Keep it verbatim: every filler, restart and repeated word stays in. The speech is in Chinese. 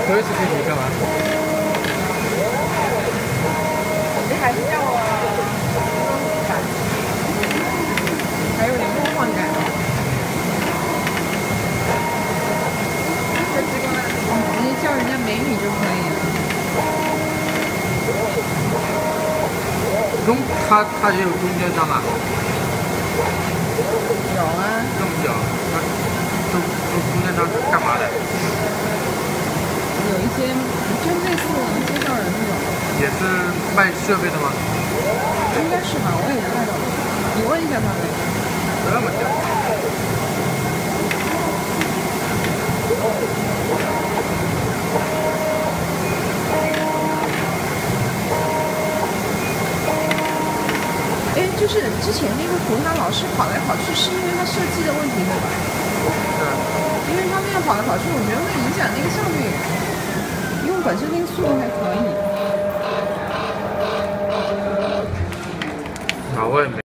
所以是可以干嘛？ 这还是叫我感，还有点梦幻感。这直接叫人家美女就可以了。 中，他他也有中间商啊。 有啊。 这么小，他中中中间商干嘛的？ 有一些就类似能介绍人那种。 也是卖设备的吗？ 应该是吧，我也不太懂。你问一下他们。 这么小。 哎，就是之前那个图，它老是跑来跑去，是因为它设计的问题，对吧？ 是。 因为它那样跑来跑去，我觉得会影响那个效率。因为本身那个速度还可以。 啊，我也没。